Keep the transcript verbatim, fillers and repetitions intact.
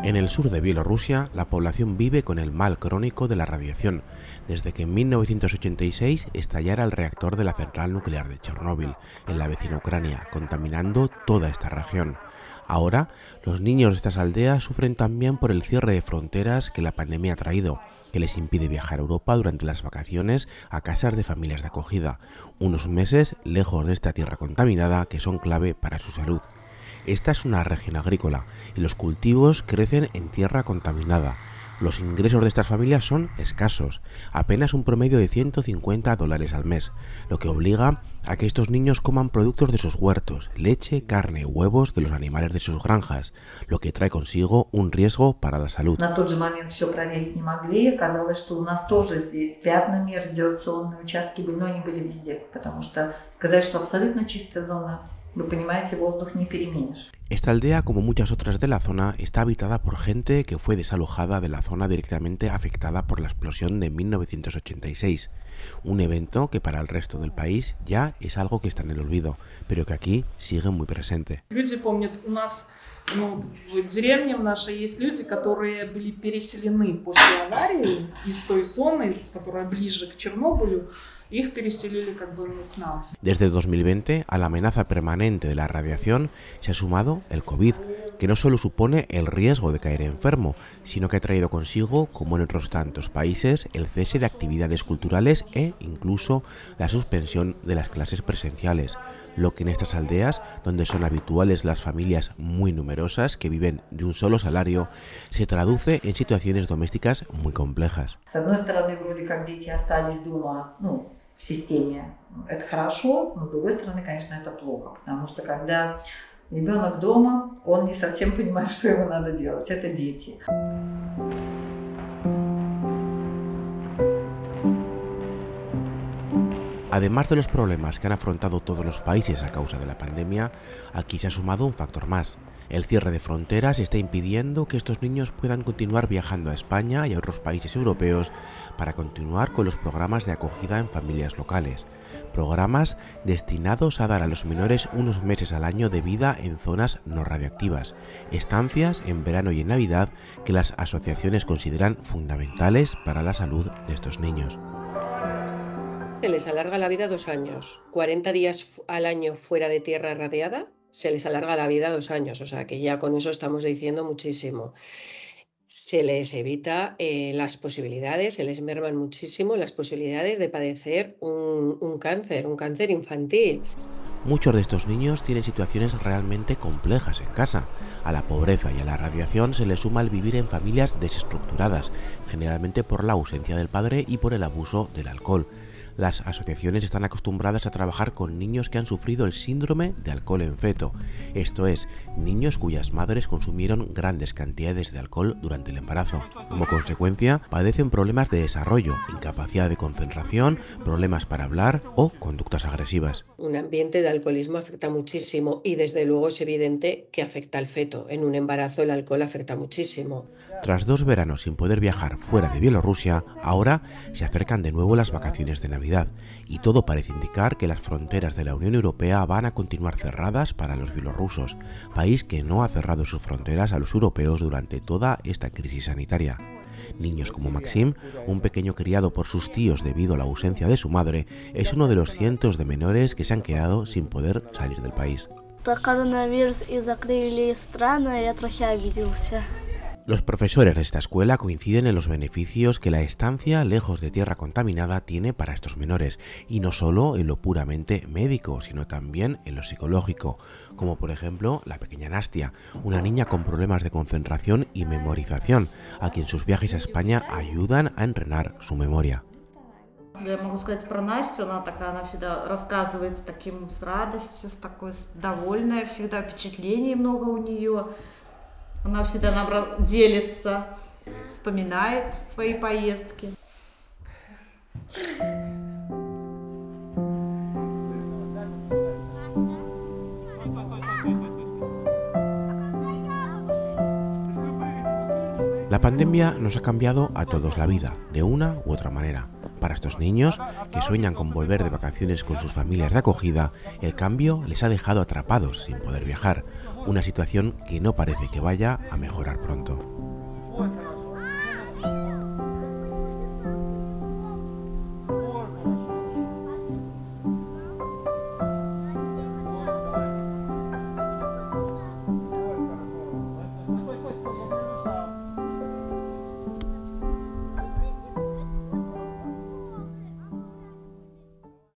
En el sur de Bielorrusia, la población vive con el mal crónico de la radiación, desde que en mil novecientos ochenta y seis estallara el reactor de la central nuclear de Chernóbil, en la vecina Ucrania, contaminando toda esta región. Ahora, los niños de estas aldeas sufren también por el cierre de fronteras que la pandemia ha traído, que les impide viajar a Europa durante las vacaciones a casas de familias de acogida, unos meses lejos de esta tierra contaminada que son clave para su salud. Esta es una región agrícola y los cultivos crecen en tierra contaminada. Los ingresos de estas familias son escasos, apenas un promedio de ciento cincuenta dólares al mes, lo que obliga a que estos niños coman productos de sus huertos, leche, carne, huevos de los animales de sus granjas, lo que trae consigo un riesgo para la salud. На тот же момент все проверить не могли, оказалось, что у нас тоже здесь пятнами радиационные участки были, но они были везде, потому что сказать, что абсолютно чистая зона, вы понимаете, воздух не переменишь. Esta aldea, como muchas otras de la zona, está habitada por gente que fue desalojada de la zona directamente afectada por la explosión de mil novecientos ochenta y seis. Un evento que para el resto del país ya es algo que está en el olvido, pero que aquí sigue muy presente. Люди помнят, у нас, ну, в деревне в нашей есть люди, которые были переселены после аварии из той зоны, которая ближе к Чернобылю. Desde dos mil veinte, a la amenaza permanente de la radiación se ha sumado el COVID, que no solo supone el riesgo de caer enfermo, sino que ha traído consigo, como en otros tantos países, el cese de actividades culturales e incluso la suspensión de las clases presenciales, lo que en estas aldeas, donde son habituales las familias muy numerosas que viven de un solo salario, se traduce en situaciones domésticas muy complejas. В системе это хорошо, но с другой стороны, конечно, это плохо, потому что когда ребенок дома, он не совсем понимает, что ему надо делать. Это дети. Además de los problemas que han afrontado todos los países a causa de la pandemia, aquí se ha sumado un factor más. El cierre de fronteras está impidiendo que estos niños puedan continuar viajando a España y a otros países europeos para continuar con los programas de acogida en familias locales. Programas destinados a dar a los menores unos meses al año de vida en zonas no radioactivas, estancias en verano y en Navidad que las asociaciones consideran fundamentales para la salud de estos niños. Se les alarga la vida dos años, cuarenta días al año fuera de tierra radiada, se les alarga la vida dos años, o sea que ya con eso estamos diciendo muchísimo. Se les evita eh, las posibilidades, se les merman muchísimo las posibilidades de padecer un, un cáncer, un cáncer infantil. Muchos de estos niños tienen situaciones realmente complejas en casa. A la pobreza y a la radiación se les suma el vivir en familias desestructuradas, generalmente por la ausencia del padre y por el abuso del alcohol. Las asociaciones están acostumbradas a trabajar con niños que han sufrido el síndrome de alcohol en feto, esto es, niños cuyas madres consumieron grandes cantidades de alcohol durante el embarazo. Como consecuencia, padecen problemas de desarrollo, incapacidad de concentración, problemas para hablar o conductas agresivas. Un ambiente de alcoholismo afecta muchísimo y desde luego es evidente que afecta al feto. En un embarazo el alcohol afecta muchísimo. Tras dos veranos sin poder viajar fuera de Bielorrusia, ahora se acercan de nuevo las vacaciones de Navidad y todo parece indicar que las fronteras de la Unión Europea van a continuar cerradas para los bielorrusos, país que no ha cerrado sus fronteras a los europeos durante toda esta crisis sanitaria. Niños como Maxim, un pequeño criado por sus tíos debido a la ausencia de su madre, es uno de los cientos de menores que se han quedado sin poder salir del país. Los profesores de esta escuela coinciden en los beneficios que la estancia lejos de tierra contaminada tiene para estos menores, y no solo en lo puramente médico, sino también en lo psicológico, como por ejemplo la pequeña Nastia, una niña con problemas de concentración y memorización, a quien sus viajes a España ayudan a entrenar su memoria. Я могу сказать про Настю, она такая, она всегда рассказывает с таким, с радостью, с такой довольной, всегда впечатлений много у нее. Она всегда нам делится, вспоминает свои поездки. La pandemia nos ha cambiado a todos la vida, de una u otra manera. Para estos niños, que sueñan con volver de vacaciones con sus familias de acogida, el cambio les ha dejado atrapados sin poder viajar, una situación que no parece que vaya a mejorar pronto.